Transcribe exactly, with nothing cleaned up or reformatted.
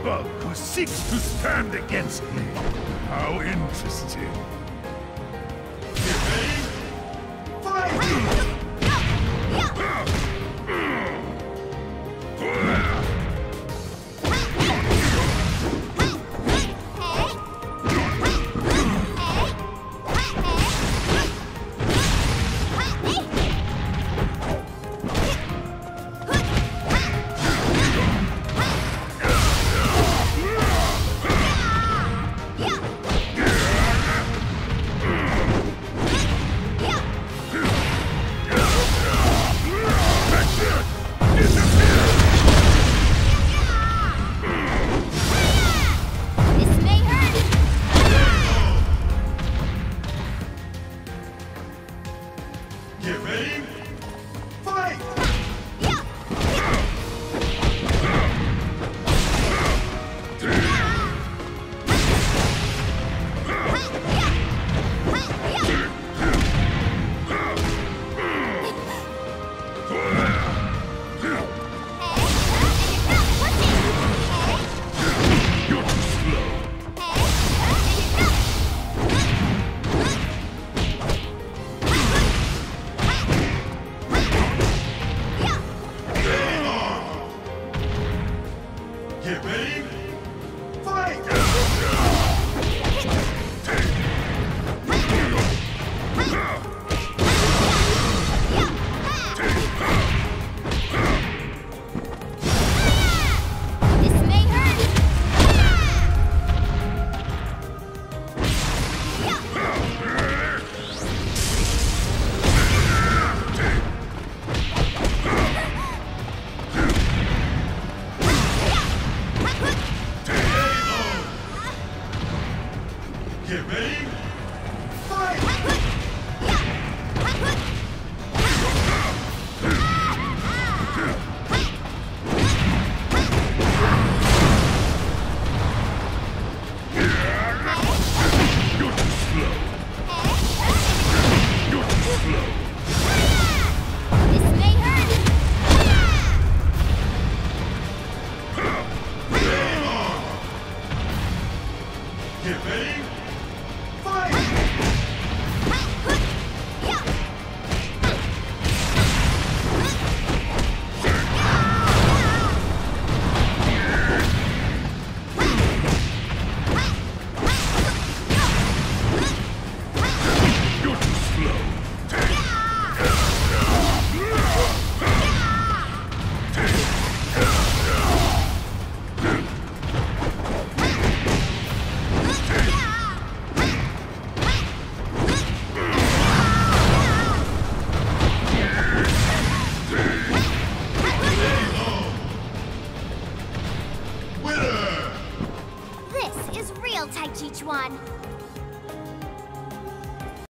bug who seeks to stand against me. How interesting. Get ready? Fight! Get ready? Fight! Get ready? Fight! This may hurt. Get ready? Fight! You're too slow. You're too slow. This may hurt. Get ready? Fight! You're too slow. This is real Tai Chi Chuan.